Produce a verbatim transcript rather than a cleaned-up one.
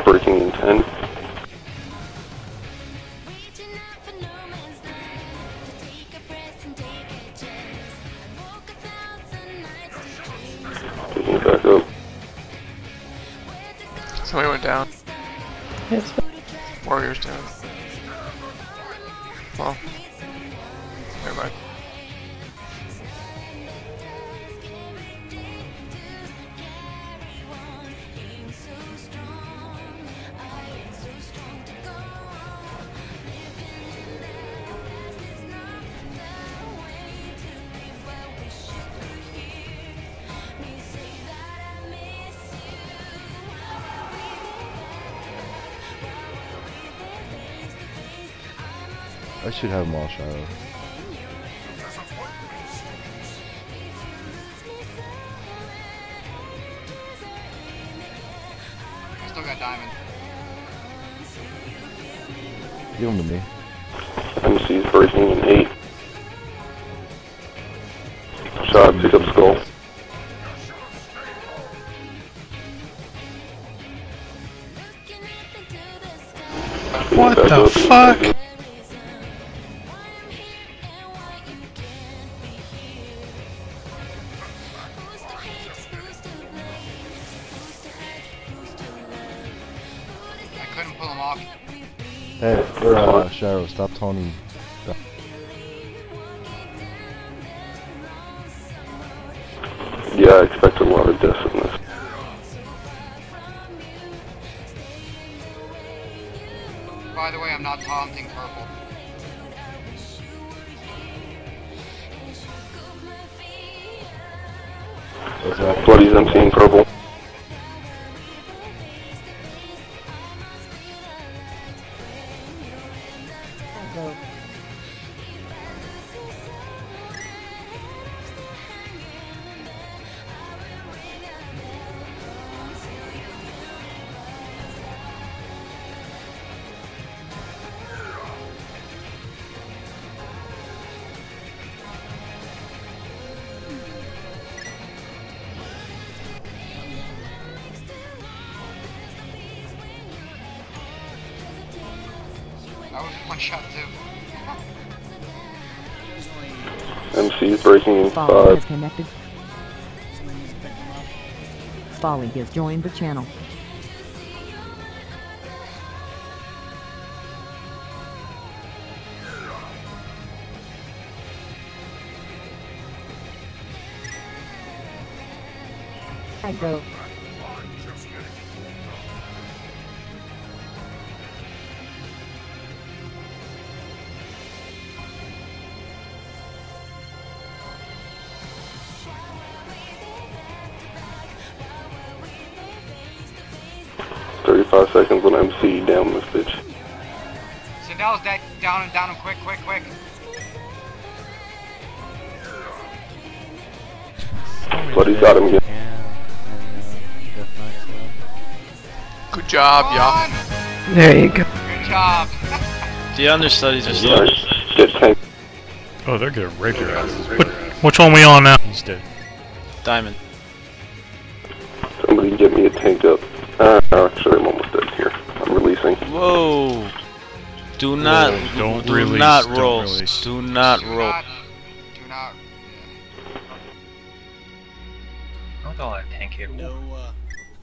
breaking in ten. Picking it back up. Somebody went down. Yes. Warriors down. Well, never mind. I should have them all shadow. I still got diamond. Give them to me. M C's breaking in eight. Shot, pick up skull. What the fuck? I couldn't pull him off. Hey, or, uh, Shadow, stop taunting. Yeah, I expect a lot of deaths in this. By the way, I'm not taunting purple. What's that? Bloody's MCing purple. That was one shot too. M C's breaking in Folly has five. connected. Folly has joined the channel. I go. thirty-five seconds on M C, down this bitch. Sindel's dead. Down and down him quick, quick, quick. Bloody's got him again. Good job, Come y'all. on. There you go. Good job. The understudies are still. Nice. Get tank. Oh, they're gonna rape your ass. Which, which one we on now? He's dead. Diamond. Somebody get me a tank up. Uh, actually, I'm almost dead here. I'm releasing. Whoa! Do not, Whoa, don't do release, not don't roll. release. Do not Do roll. not. Do not. I don't got a lot of tank here. No, uh,